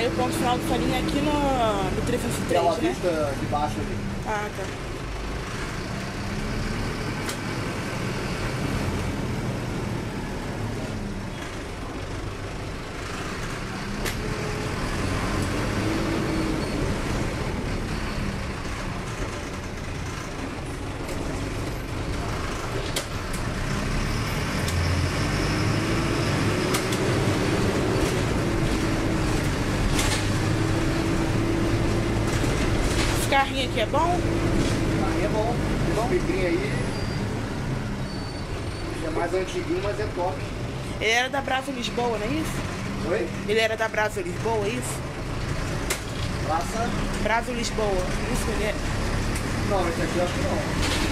aí o ponto final do farinha é aqui no 303, Aquela né? vista de baixo ali. Ah, tá. Esse carrinho aqui é bom? Aí é bom. Esse vidrinho aí. É mais antiguinho, mas é top. Ele era da Brasa Lisboa, não é isso? Oi? Ele era da Brasa Lisboa, é isso? Praça? Brasa Lisboa, isso ele é. Não, esse aqui eu acho que não.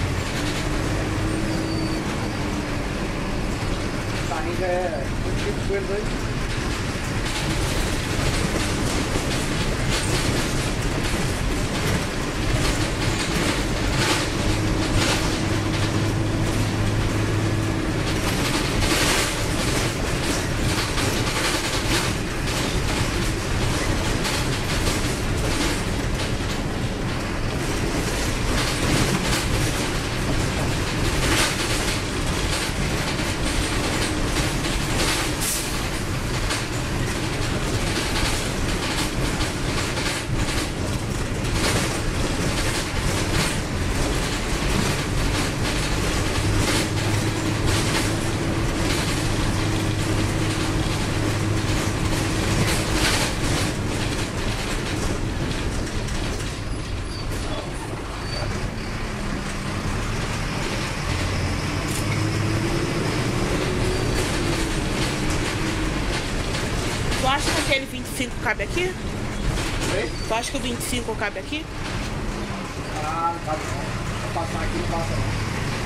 Esse carrinho já é muito tipo de coisa aí. Tu acha que aquele 25 cabe aqui? Oi? Tu acha que o 25 cabe aqui? Ah, não cabe não. Vou passar aqui, não passa não.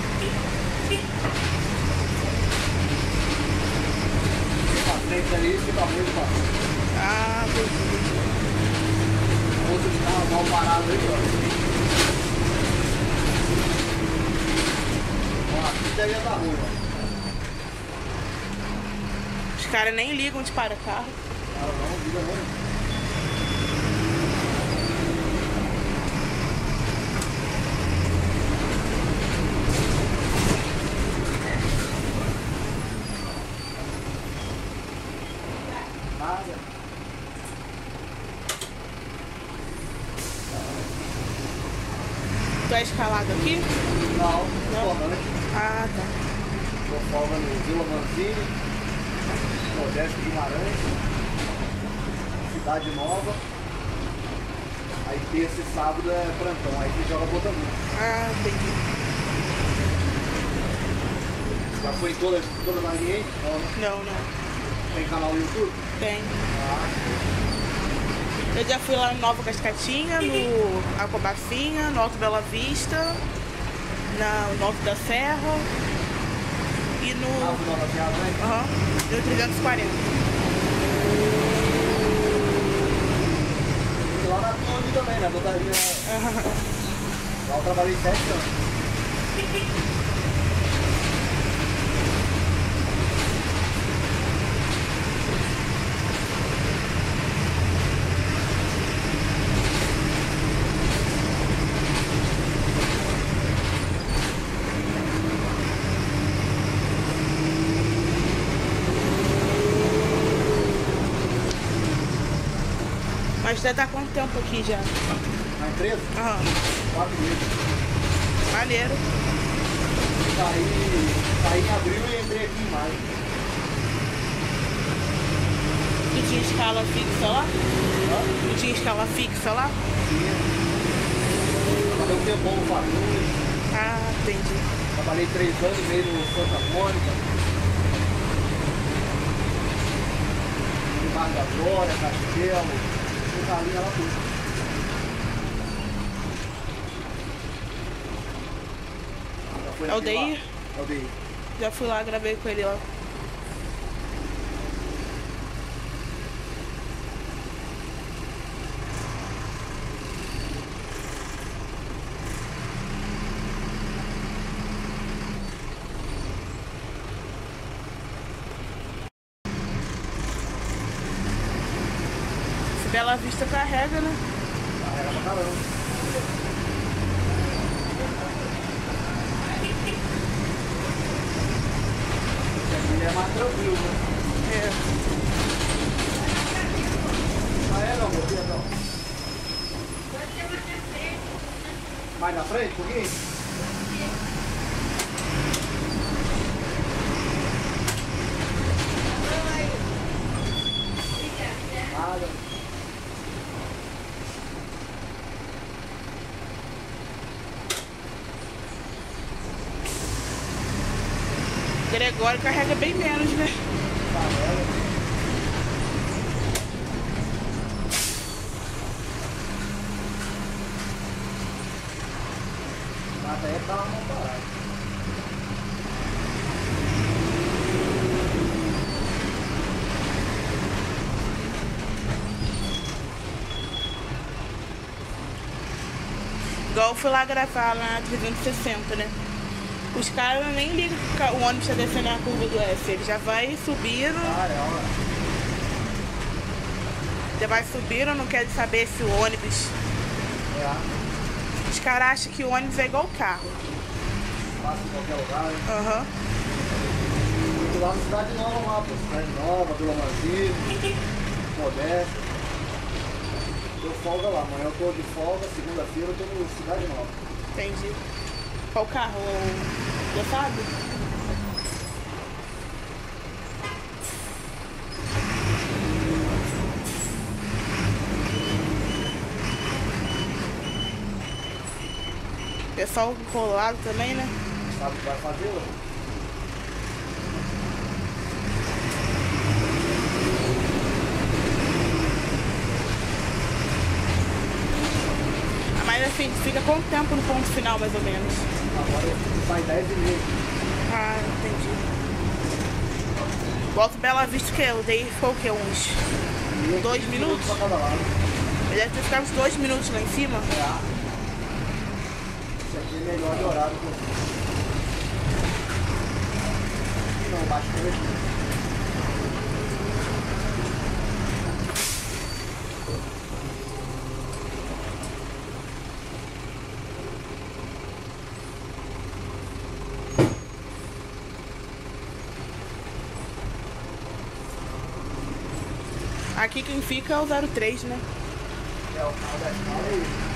Pra frente ali, fica muito fácil. Ah, entendi. Outro de carro mal parado aí, ó. Ó, aqui daí é da rua. Os caras nem ligam de para carro. Ah, não, liga não. Nada. Tu é escalado aqui? Não, Não. Forrante. Ah, tá. Tô folga no Vila Manzini, Modesto Guimarães, Cidade Nova. Aí terça e sábado é plantão, aí você joga Botafogo. Ah, entendi. Já foi em todas as linhas? Não, não. Tem canal no YouTube? Tem. Ah, Eu já fui lá no Nova Cascatinha, no Acobacinha, no Alto Bela Vista, no Alto da Serra e no. Nova Serra, né? Aham, no 340. E lá na Tonde também, né? Botaria. Lá eu trabalhei 7 anos. Mas já tá há quanto tempo aqui já? Na empresa? Aham, 4 meses. maneiro. Saí em abril e entrei aqui em maio. Tu tinha escala fixa lá? Tá? Tu tinha escala fixa lá? Trabalhei um tempão no Farinha. Ah, entendi. Trabalhei 3 anos e meio no Santa Mônica. No Mar da Glória, Castelo. Tem galinha lá tudo. Já foi É o aqui lá. Deir? É o Deir. Já fui lá, gravei com ele lá. Bela Vista carrega, né? Carrega pra caramba. Aqui é mais tranquilo, né? É. Ah, é, não, meu filho, não. Mais na frente, um pouquinho? Nada. Gregório carrega bem menos, né? Mata aí pra uma parada. Igual eu fui lá gravar na 360, né? Os caras nem ligam que o ônibus tá descendo a curva do S. Ele já vai subindo. Já vai subindo, não quer saber se o ônibus... Os caras acham que o ônibus é igual o carro. Passa em qualquer lugar, né? Aham. Muito lá na Cidade Nova, lá, pô. Cidade Nova, Vila Manzini, Modesto. Tô folga lá, amanhã eu tô de folga, segunda-feira eu tô no Cidade Nova. Entendi. Qual carro? O Gostado? Pessoal colado também, né? Sabe o que vai fazer, Lô? Mas assim, fica quanto tempo no ponto final, mais ou menos? Agora sai 10h30. Ah, entendi. Volta Bela Vista que eu dei, ficou o quê? Uns 2 minutos? Pra cada lado. Ele deve ter ficado uns 2 minutos lá em cima. Isso aqui é melhor de horário que eu fiz. Não, baixo que eu Aqui quem fica é o 03, né? É o carro da escola aí.